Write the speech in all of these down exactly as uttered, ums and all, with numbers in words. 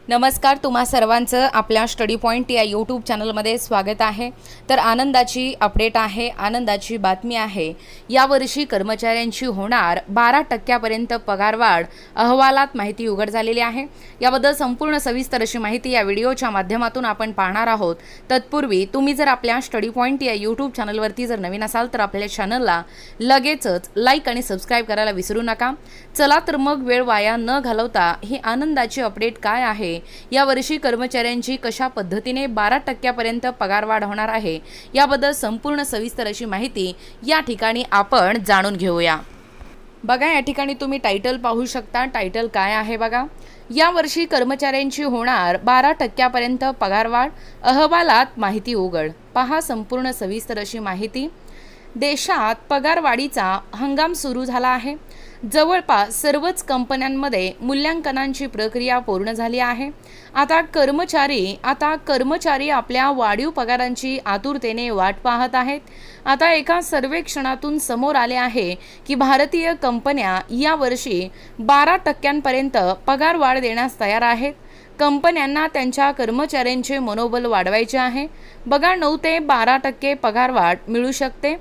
नमस्कार, तुम्हा सर्वांचं आपल्या स्टडी पॉइंट या यूट्यूब चॅनलमध्ये स्वागत आहे। तर आनंदाची अपडेट आहे, आनंदाची बातमी आहे। यावर्षी कर्मचाऱ्यांची होणार बारा टक्क्यापर्यंत पगारवाढ अहवालात माहिती उघड झालेली आहे। याबद्दल संपूर्ण सविस्तर अशी माहिती या व्हिडिओच्या माध्यमातून आपण पाहणार आहोत। तत्पूर्वी तुम्ही जर आपल्या स्टडी पॉइंट या यूट्यूब चॅनलवरती जर नवीन असाल तर आपल्या चॅनलला लगेचच लाईक आणि सबस्क्राइब करायला विसरू नका। चला तर मग वेळ वाया न घालवता ही आनंदाची अपडेट काय आहे, या वर्षी कर्मचाऱ्यांची कशा पद्धतीने बारा टक्क्यापर्यंत पगारवाढ होणार आहे याबद्दल संपूर्ण सविस्तर अशी माहिती या ठिकाणी आपण जाणून घेऊया। बघा, या ठिकाणी तुम्ही टायटल पाहू शकता। टायटल काय आहे बघा, या वर्षी कर्मचाऱ्यांची होणार बारा टक्क्यापर्यंत पगारवाढ अहवालात माहिती उघड। पहा संपूर्ण सविस्तर अशी माहिती। देशात पगारवाढीचा हंगाम सुरू झाला आहे। जवळपास सर्वच कंपन्यांमध्ये मूल्यांकनांची प्रक्रिया पूर्ण झाली आहे। आता कर्मचारी आता कर्मचारी आपल्या वाढीव पगारांची आतुरतेने वाट पाहत आहेत। आता एका सर्वेक्षणातून समोर आले आहे की भारतीय कंपन्या या वर्षी बारा टक्क्यांपर्यंत पगारवाढ देण्यास तयार आहेत। कंपन्यांना त्यांच्या कर्मचाऱ्यांचे मनोबल वाढवायचे आहे। बघा, नऊ ते बारा टक्के पगारवाढ मिळू शकते।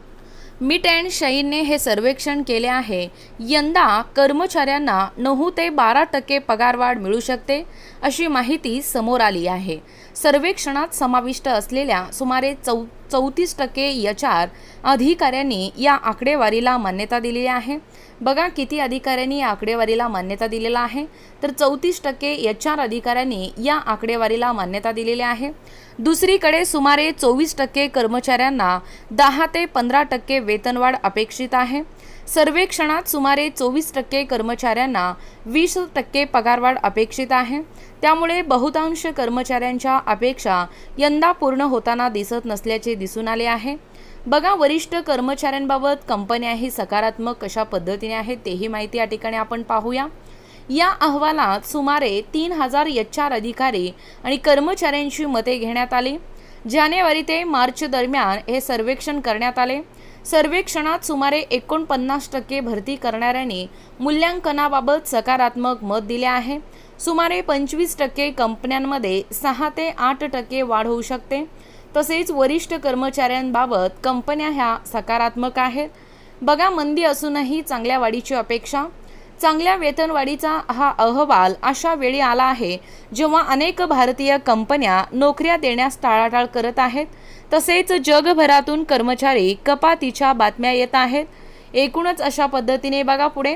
मिट अँड शाईनने हे सर्वेक्षण केले आहे। यंदा कर्मचाऱ्यांना नऊ ते बारा टक्के पगारवाढ मिळू शकते अशी माहिती समोर आली आहे। सर्वेक्षणात समाविष्ट असलेल्या सुमारे चौ चौतीस टक्के एच आर अधिकाऱ्यांनी या आकडेवारीला मान्यता दिलेली आहे। बघा, किती अधिकाऱ्यांनी या आकडेवारीला मान्यता दिलेला आहे, तर चौतीस टक्के एच आर अधिकाऱ्यांनी या आकडेवारीला मान्यता दिलेली आहे। दुसरीकडे सुमारे चोवीस टक्के कर्मचाऱ्यांना दहा ते पंधरा टक्के वेतनवाढ अपेक्षित आहे। सर्वेक्षणात सुमारे चोवीस टक्के कर्मचाऱ्यांना वीस टक्के पगारवाढ अपेक्षित आहे। त्यामुळे बहुतांश कर्मचाऱ्यांच्या अपेक्षा यंदा पूर्ण होताना दिसत नसल्याचे दिसून आले आहे। बघा, वरिष्ठ कर्मचाऱ्यांबाबत कंपन्याही सकारात्मक कशा पद्धतीने आहेत तेही माहिती या ठिकाणी आपण पाहूया। या अहवालात सुमारे तीन हजार एच आर अधिकारी आणि कर्मचाऱ्यांची मते घेण्यात आली। जानेवारी ते मार्च दरम्यान हे सर्वेक्षण करण्यात आले। सर्वेक्षणात सुमारे एकोणपन्नास टक्के भरती करणाऱ्यांनी मूल्यांकनाबाबत सकारात्मक मत दिले आहे। सुमारे पंचवीस टक्के कंपन्यांमध्ये सहा ते आठ टक्के वाढ होऊ शकते। तसेच वरिष्ठ कर्मचाऱ्यांबाबत कंपन्या ह्या सकारात्मक आहेत। बघा, मंदी असूनही चांगल्या वाढीची अपेक्षा। चांगल्या वेतनवाढीचा हा अहवाल अशा वेळी आला आहे जेव्हा अनेक भारतीय कंपन्या नोकऱ्या देण्यास टाळाटाळ करत आहेत। तसेच जगभरातून कर्मचारी कपातीच्या बातम्या येत आहेत। एकूणच अशा पद्धतीने बघा पुढे,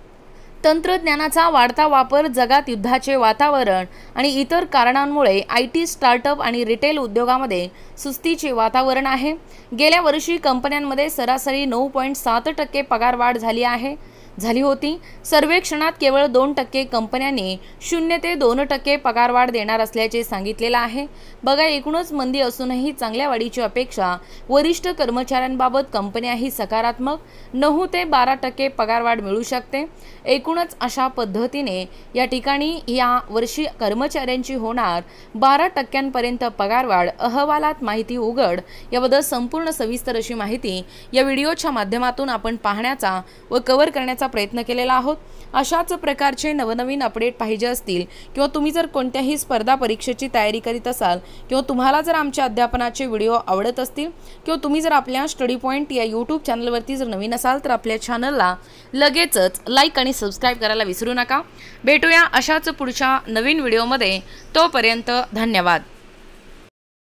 तंत्रज्ञानाचा वाढता वापर, जगात युद्धाचे वातावरण आणि इतर कारणांमुळे आय टी स्टार्टअप आणि रिटेल उद्योगामध्ये सुस्तीचे वातावरण आहे। गेल्या वर्षी कंपन्यांमध्ये सरासरी नऊ पॉईंट सात टक्के पगारवाढ झाली आहे झाली होती। सर्वेक्षणात केवळ दोन टक्के कंपन्यांनी शून्य ते दोन टक्के पगारवाढ देणार असल्याचे सांगितलेलं आहे। बघा, एकूणच मंदी असूनही चांगल्या वाढीची अपेक्षा। वरिष्ठ कर्मचाऱ्यांबाबत कंपन्याही सकारात्मक, नऊ ते बारा टक्के पगारवाढ मिळू शकते। एकूणच अशा पद्धतीने या ठिकाणी या वर्षी कर्मचाऱ्यांची होणार बारा टक्क्यांपर्यंत पगारवाढ अहवालात माहिती उघड। याबद्दल संपूर्ण सविस्तर अशी माहिती या व्हिडिओच्या माध्यमातून आपण पाहण्याचा व कव्हर करण्याचा प्रयत्न केलेला आहोत। अशाच प्रकारचे नवनवीन अपडेट पाहिजे असतील किंवा तुम्ही जर कोणत्याही स्पर्धा परीक्षेची तयारी करीत असाल किंवा तुम्हाला जर आमच्या अध्यापनाचे व्हिडिओ आवडत असतील किंवा तुम्ही जर आपल्या स्टडी पॉइंट या यूट्यूब चॅनलवरती जर नवीन असाल तर आपल्या चॅनलला लगेचच लाईक आणि सबस्क्राइब करायला विसरू नका। भेटूया अशाच पुढच्या नवीन व्हिडिओमध्ये। तोपर्यंत धन्यवाद।